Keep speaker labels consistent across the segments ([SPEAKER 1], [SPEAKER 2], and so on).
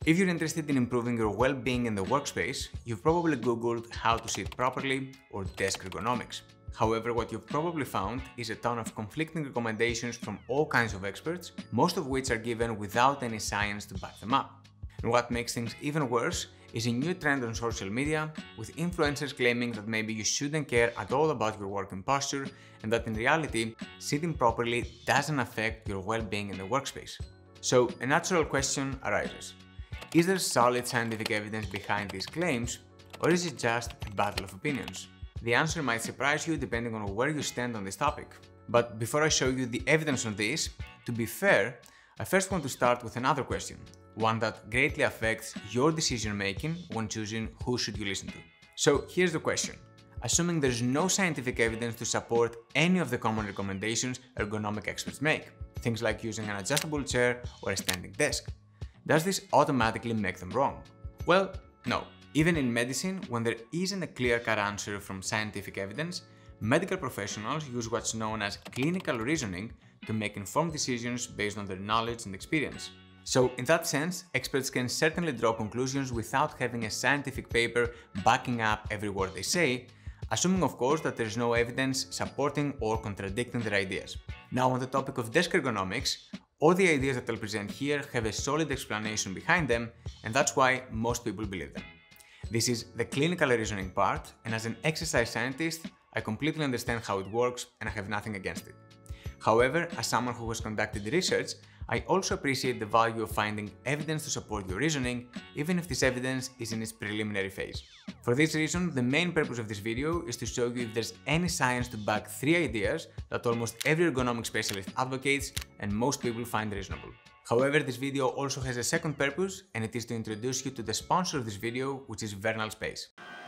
[SPEAKER 1] If you're interested in improving your well-being in the workspace, you've probably Googled how to sit properly or desk ergonomics. However, what you've probably found is a ton of conflicting recommendations from all kinds of experts, most of which are given without any science to back them up. And what makes things even worse is a new trend on social media, with influencers claiming that maybe you shouldn't care at all about your working posture and that in reality, sitting properly doesn't affect your well-being in the workspace. So a natural question arises. Is there solid scientific evidence behind these claims, or is it just a battle of opinions? The answer might surprise you depending on where you stand on this topic. But before I show you the evidence on this, to be fair, I first want to start with another question, one that greatly affects your decision making when choosing who should you listen to. So here's the question. Assuming there's no scientific evidence to support any of the common recommendations ergonomic experts make, things like using an adjustable chair or a standing desk, does this automatically make them wrong? Well, no. Even in medicine, when there isn't a clear-cut answer from scientific evidence, medical professionals use what's known as clinical reasoning to make informed decisions based on their knowledge and experience. So, in that sense, experts can certainly draw conclusions without having a scientific paper backing up every word they say, assuming of course that there's no evidence supporting or contradicting their ideas. Now, on the topic of desk ergonomics, all the ideas that I'll present here have a solid explanation behind them, and that's why most people believe them. This is the clinical reasoning part, and as an exercise scientist, I completely understand how it works and I have nothing against it. However, as someone who has conducted research, I also appreciate the value of finding evidence to support your reasoning, even if this evidence is in its preliminary phase. For this reason, the main purpose of this video is to show you if there's any science to back three ideas that almost every ergonomic specialist advocates and most people find reasonable. However, this video also has a second purpose, and it is to introduce you to the sponsor of this video, which is Vernal Space.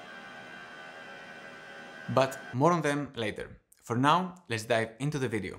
[SPEAKER 1] But more on them later. For now, let's dive into the video.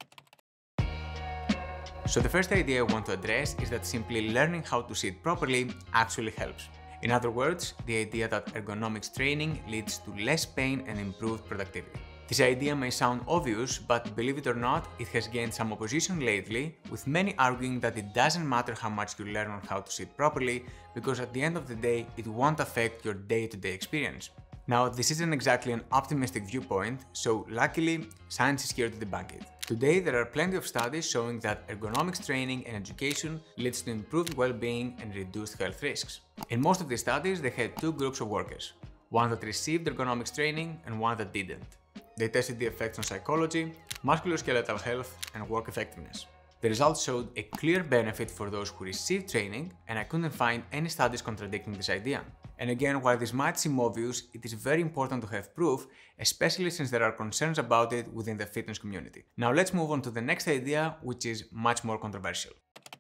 [SPEAKER 1] So the first idea I want to address is that simply learning how to sit properly actually helps. In other words, the idea that ergonomics training leads to less pain and improved productivity. This idea may sound obvious, but believe it or not, it has gained some opposition lately, with many arguing that it doesn't matter how much you learn on how to sit properly, because at the end of the day, it won't affect your day-to-day experience. Now, this isn't exactly an optimistic viewpoint, so luckily, science is here to debunk it. Today, there are plenty of studies showing that ergonomics training and education leads to improved well-being and reduced health risks. In most of these studies, they had two groups of workers, one that received ergonomics training and one that didn't. They tested the effects on psychology, musculoskeletal health, and work effectiveness. The results showed a clear benefit for those who received training, and I couldn't find any studies contradicting this idea. And again, while this might seem obvious, it is very important to have proof, especially since there are concerns about it within the fitness community. Now let's move on to the next idea, which is much more controversial.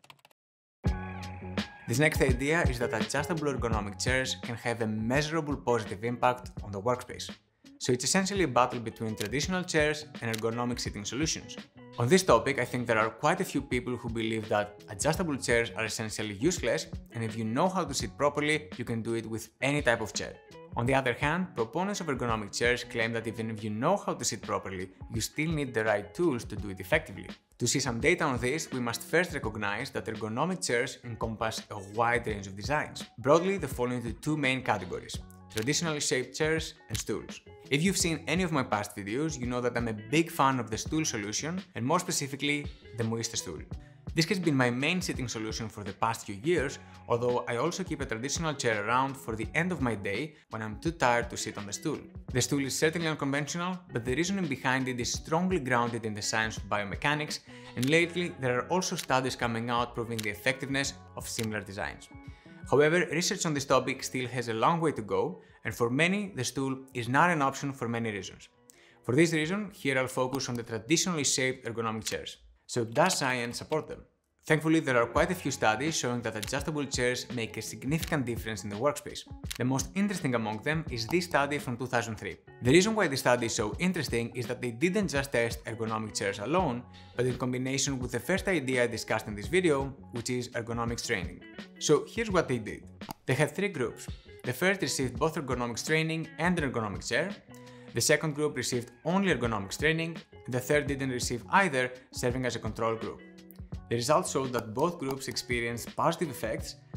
[SPEAKER 1] This next idea is that adjustable ergonomic chairs can have a measurable positive impact on the workspace. So it's essentially a battle between traditional chairs and ergonomic sitting solutions. On this topic, I think there are quite a few people who believe that adjustable chairs are essentially useless, and if you know how to sit properly, you can do it with any type of chair. On the other hand, proponents of ergonomic chairs claim that even if you know how to sit properly, you still need the right tools to do it effectively. To see some data on this, we must first recognize that ergonomic chairs encompass a wide range of designs. Broadly, they fall into two main categories: traditionally shaped chairs and stools. If you've seen any of my past videos, you know that I'm a big fan of the stool solution, and more specifically, the Muiste stool. This has been my main sitting solution for the past few years, although I also keep a traditional chair around for the end of my day when I'm too tired to sit on the stool. The stool is certainly unconventional, but the reasoning behind it is strongly grounded in the science of biomechanics, and lately there are also studies coming out proving the effectiveness of similar designs. However, research on this topic still has a long way to go, and for many, the stool is not an option for many reasons. For this reason, here I'll focus on the traditionally shaped ergonomic chairs. So does science support them? Thankfully, there are quite a few studies showing that adjustable chairs make a significant difference in the workspace. The most interesting among them is this study from 2003. The reason why this study is so interesting is that they didn't just test ergonomic chairs alone, but in combination with the first idea I discussed in this video, which is ergonomics training. So here's what they did. They had three groups. The first received both ergonomics training and an ergonomic chair. The second group received only ergonomics training, and the third didn't receive either, serving as a control group. The results showed that both groups experienced positive effects,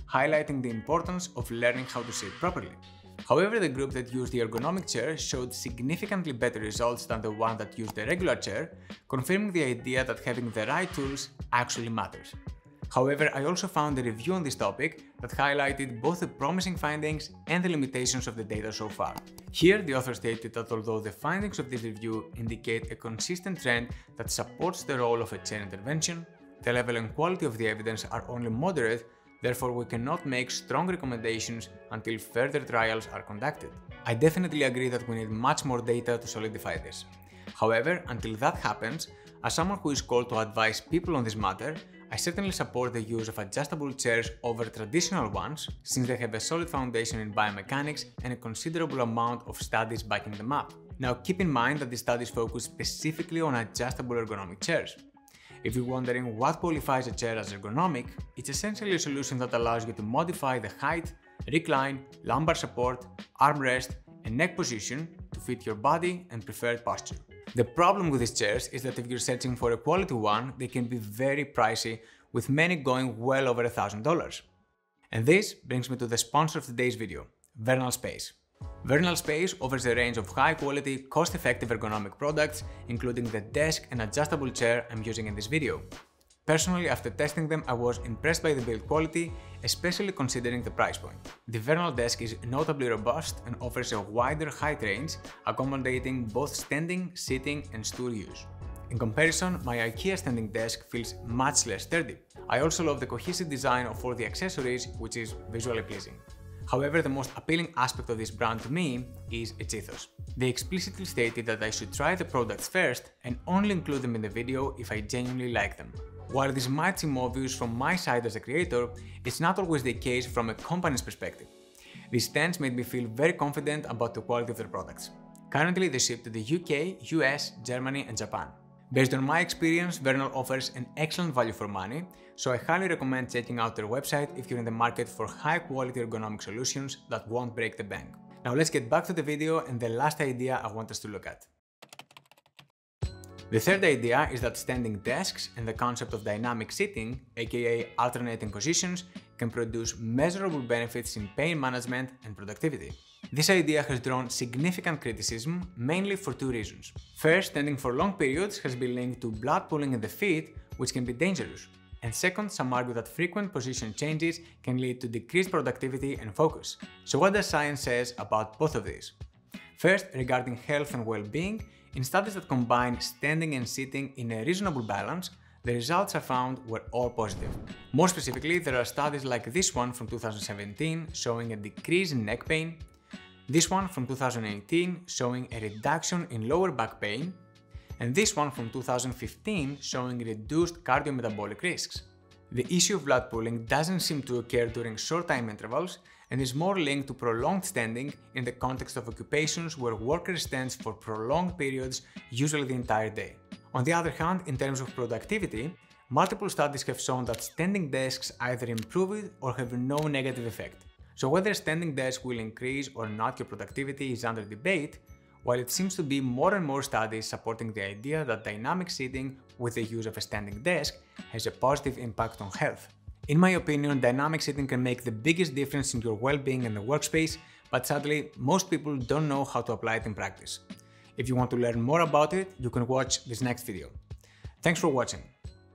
[SPEAKER 1] highlighting the importance of learning how to sit properly. However, the group that used the ergonomic chair showed significantly better results than the one that used the regular chair, confirming the idea that having the right tools actually matters. However, I also found a review on this topic that highlighted both the promising findings and the limitations of the data so far. Here, the author stated that although the findings of this review indicate a consistent trend that supports the role of a chair intervention, the level and quality of the evidence are only moderate, therefore we cannot make strong recommendations until further trials are conducted. I definitely agree that we need much more data to solidify this. However, until that happens, as someone who is called to advise people on this matter, I certainly support the use of adjustable chairs over traditional ones, since they have a solid foundation in biomechanics and a considerable amount of studies backing them up. Now keep in mind that the studies focus specifically on adjustable ergonomic chairs. If you're wondering what qualifies a chair as ergonomic, it's essentially a solution that allows you to modify the height, recline, lumbar support, armrest, and neck position to fit your body and preferred posture. The problem with these chairs is that if you're searching for a quality one, they can be very pricey, with many going well over $1,000. And this brings me to the sponsor of today's video, Vernal Space. Vernal Space offers a range of high-quality, cost-effective ergonomic products, including the desk and adjustable chair I'm using in this video. Personally, after testing them, I was impressed by the build quality, especially considering the price point. The Vernal desk is notably robust and offers a wider height range, accommodating both standing, sitting, and stool use. In comparison, my IKEA standing desk feels much less sturdy. I also love the cohesive design of all the accessories, which is visually pleasing. However, the most appealing aspect of this brand to me is its ethos. They explicitly stated that I should try the products first and only include them in the video if I genuinely like them. While this might seem obvious from my side as a creator, it's not always the case from a company's perspective. This stance made me feel very confident about the quality of their products. Currently, they ship to the UK, US, Germany, and Japan. Based on my experience, Vernal offers an excellent value for money, so I highly recommend checking out their website if you're in the market for high-quality ergonomic solutions that won't break the bank. Now let's get back to the video and the last idea I want us to look at. The third idea is that standing desks and the concept of dynamic sitting, aka alternating positions, can produce measurable benefits in pain management and productivity. This idea has drawn significant criticism, mainly for two reasons. First, standing for long periods has been linked to blood pooling in the feet, which can be dangerous. And second, some argue that frequent position changes can lead to decreased productivity and focus. So what does science says about both of these? First, regarding health and well-being, in studies that combine standing and sitting in a reasonable balance, the results I found were all positive. More specifically, there are studies like this one from 2017 showing a decrease in neck pain, this one from 2018 showing a reduction in lower back pain, and this one from 2015 showing reduced cardiometabolic risks. The issue of blood pooling doesn't seem to occur during short time intervals and is more linked to prolonged standing in the context of occupations where workers stand for prolonged periods, usually the entire day. On the other hand, in terms of productivity, multiple studies have shown that standing desks either improve it or have no negative effect. So whether a standing desk will increase or not your productivity is under debate, while it seems to be more and more studies supporting the idea that dynamic sitting with the use of a standing desk has a positive impact on health. In my opinion, dynamic sitting can make the biggest difference in your well-being in the workspace, but sadly, most people don't know how to apply it in practice. If you want to learn more about it, you can watch this next video. Thanks for watching.